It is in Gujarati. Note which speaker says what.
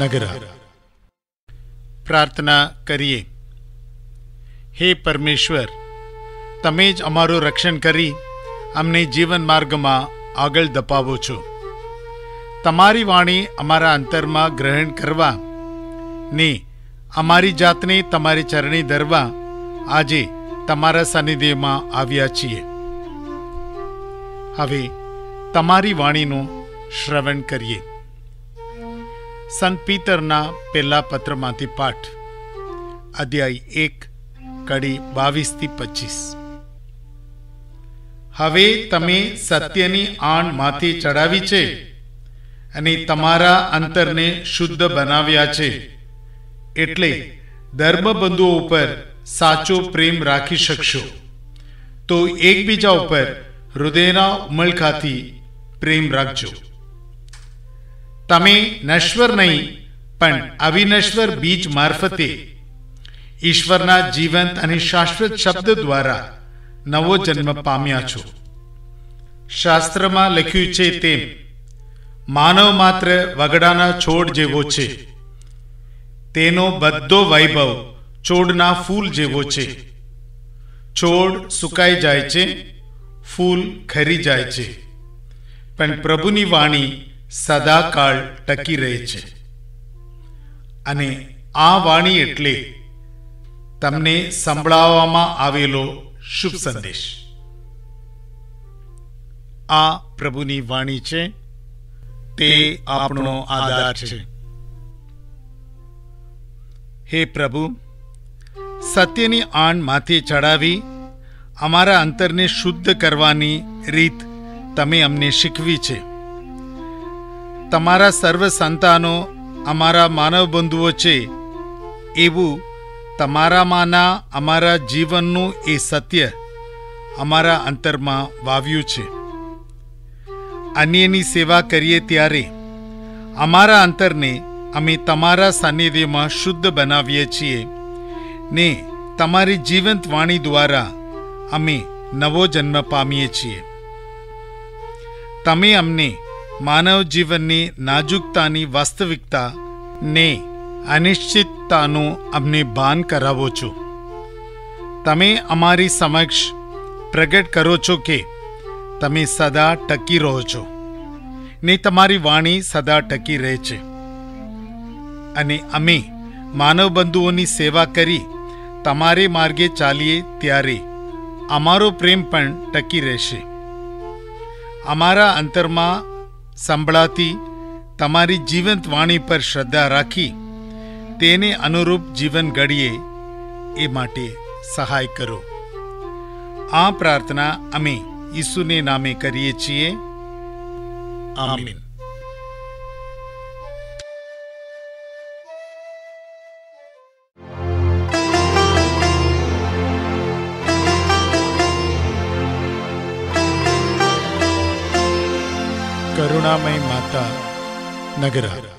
Speaker 1: નગરા. પ્રાર્થના કરીએ. હે પરમેશ્વર, તમે જ અમારું રક્ષણ કરી અમને જીવન માર્ગમાં આગળ ધપાવો છો. તમારી વાણી અમારા અંતરમાં ગ્રહણ કરવા ને અમારી જાતને તમારી ચરણે ધરવા આજે તમારા સાનિધ્યમાં આવ્યા છીએ. હવે તમારી વાણીનું શ્રવણ કરીએ. સંત પીતરના પહેલા પત્રમાંથી પાઠ, અધ્યાય 1, કડી 22-25. હવે તમે સત્યની આણ માથે ચડાવી છે અને તમારા અંતરને શુદ્ધ બનાવ્યા છે, એટલે ધર્મબંધુઓ ઉપર સાચો પ્રેમ રાખી શકશો. તો એકબીજા ઉપર હૃદયના ઉમળકાથી પ્રેમ રાખજો. તમે નશ્વર નહીં પણ અવિનશ્વર બીજ મારફતે ઈશ્વરના જીવંત અને શાશ્વત શબ્દ દ્વારા નવો જન્મ પામ્યા છો. શાસ્ત્રમાં લખ્યું છે તેમ માનવ માત્ર વગડાના છોડ જેવો છે. તેનો બધો વૈભવ છોડના ફૂલ જેવો છે. છોડ સુકાઈ જાય છે, ફૂલ ખરી જાય છે, પણ પ્રભુની વાણી સદાકાળ ટકી રહે છે. અને આ વાણી એટલે તમને સંભળાવવામાં આવેલો શુભ સંદેશ. આ પ્રભુની વાણી છે, તે આપણો આધાર છે. હે પ્રભુ, સત્યની આણ માથે ચડાવી અમારા અંતરને શુદ્ધ કરવાની રીત તમે અમને શીખવી છે. તમારા સર્વ સંતાનો અમારા માનવ બંધુઓ છે, એવું તમારામાંના અમારા જીવનનું એ સત્ય અમારા અંતરમાં વાવ્યું છે. અન્યની સેવા કરીએ ત્યારે અમારા અંતરને અમે તમારા સાનિધ્યમાં શુદ્ધ બનાવીએ છીએ ને તમારી જીવંત વાણી દ્વારા અમે નવો જન્મ પામીએ છીએ. તમે અમને માનવ જીવનની નાજુકતાની વાસ્તવિકતા ને અનિશ્ચિતતાનું અમને ભાન કરાવો છો. તમે અમારી સમક્ષ પ્રગટ કરો છો કે તમે સદા ટકી રહો છો ને તમારી વાણી સદા ટકી રહે છે. અને અમે માનવ બંધુઓની સેવા કરી તમારે માર્ગે ચાલીએ ત્યારે અમારો પ્રેમ પણ ટકી રહેશે. અમારા અંતરમાં સંભળાતી તમારી જીવંત વાણી પર શ્રદ્ધા રાખી તેને અનુરૂપ જીવન ઘડીએ એ માટે સહાય કરો. આ પ્રાર્થના અમે ઈસુને નામે કરીએ છીએ. આમીન. કરુણામય માતા નગરા.